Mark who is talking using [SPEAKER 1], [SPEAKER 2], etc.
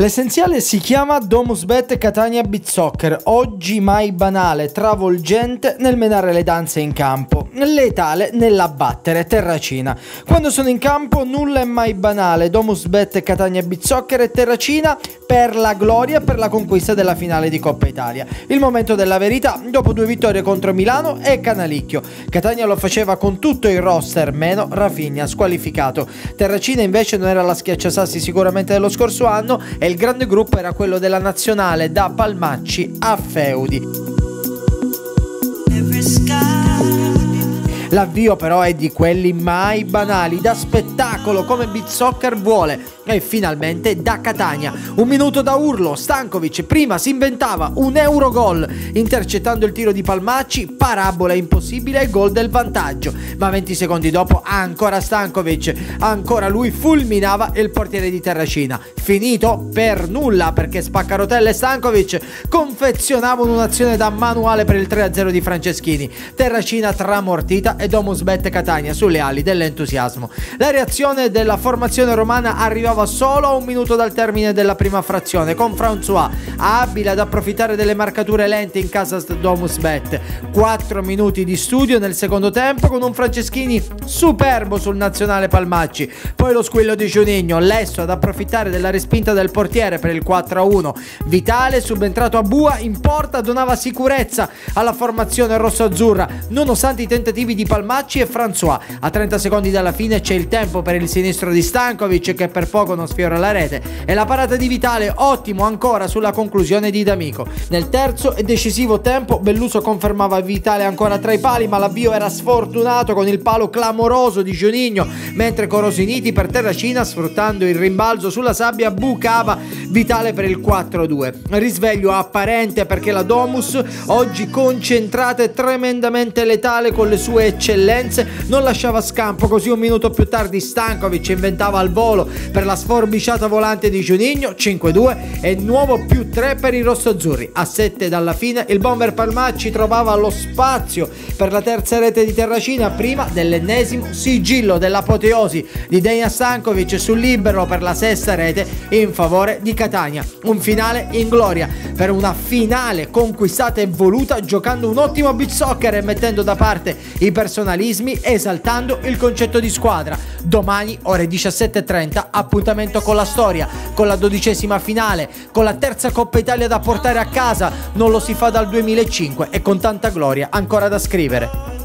[SPEAKER 1] L'essenziale si chiama DomusBet Catania Beach Soccer, oggi mai banale, travolgente nel menare le danze in campo, letale nell'abbattere Terracina. Quando sono in campo nulla è mai banale, DomusBet Catania Beach Soccer e Terracina per la gloria e per la conquista della finale di Coppa Italia. Il momento della verità dopo 2 vittorie contro Milano e Canalicchio. Catania lo faceva con tutto il roster, meno Rafinha squalificato. Terracina invece non era la schiacciasassi sicuramente dello scorso anno e il grande gruppo era quello della nazionale da Palmacci a Feudi. L'avvio però è di quelli mai banali, da spettacolo come Beach Soccer vuole, e finalmente da Catania. 1 minuto da urlo, Stankovic prima si inventava un Eurogol intercettando il tiro di Palmacci, parabola impossibile e gol del vantaggio, ma 20 secondi dopo ancora Stankovic, ancora lui fulminava il portiere di Terracina. Finito per nulla, perché Spaccarotella e Stankovic confezionavano un'azione da manuale per il 3-0 di Franceschini. Terracina tramortita e DomusBet Catania sulle ali dell'entusiasmo. La reazione della formazione romana arrivava solo a 1 minuto dal termine della prima frazione, con François abile ad approfittare delle marcature lente in casa DomusBet. 4 minuti di studio nel secondo tempo con un Franceschini superbo sul nazionale Palmacci, poi lo squillo di Juninho, lesso ad approfittare della respinta del portiere per il 4-1. Vitale, subentrato a Bua in porta, donava sicurezza alla formazione rosso-azzurra nonostante i tentativi di Palmacci e François. A 30 secondi dalla fine c'è il tempo per il sinistro di Stankovic che per poco non sfiora la rete e la parata di Vitale, ottimo ancora sulla conclusione di D'Amico. Nel terzo e decisivo tempo Belluso confermava Vitale ancora tra i pali, ma l'avvio era sfortunato con il palo clamoroso di Juninho, mentre Corosiniti per Terracina, sfruttando il rimbalzo sulla sabbia, bucava Vitale per il 4-2. Risveglio apparente perché la Domus, oggi concentrata e tremendamente letale con le sue eccellenze, non lasciava scampo, così 1 minuto più tardi Stankovic inventava al volo per la sforbiciata volante di Juninho, 5-2 e nuovo più 3 per i rossoazzurri. A 7 dalla fine il bomber Palmacci trovava lo spazio per la terza rete di Terracina prima dell'ennesimo sigillo dell'apoteosi di Dejan Stankovic sul libero per la 6ª rete in favore di Catania. Un finale in gloria per una finale conquistata e voluta giocando un ottimo beach soccer e mettendo da parte i personalismi, esaltando il concetto di squadra. Domani ore 17:30 appuntamento con la storia, con la 12ª finale, con la terza Coppa Italia da portare a casa, non lo si fa dal 2005 e con tanta gloria ancora da scrivere.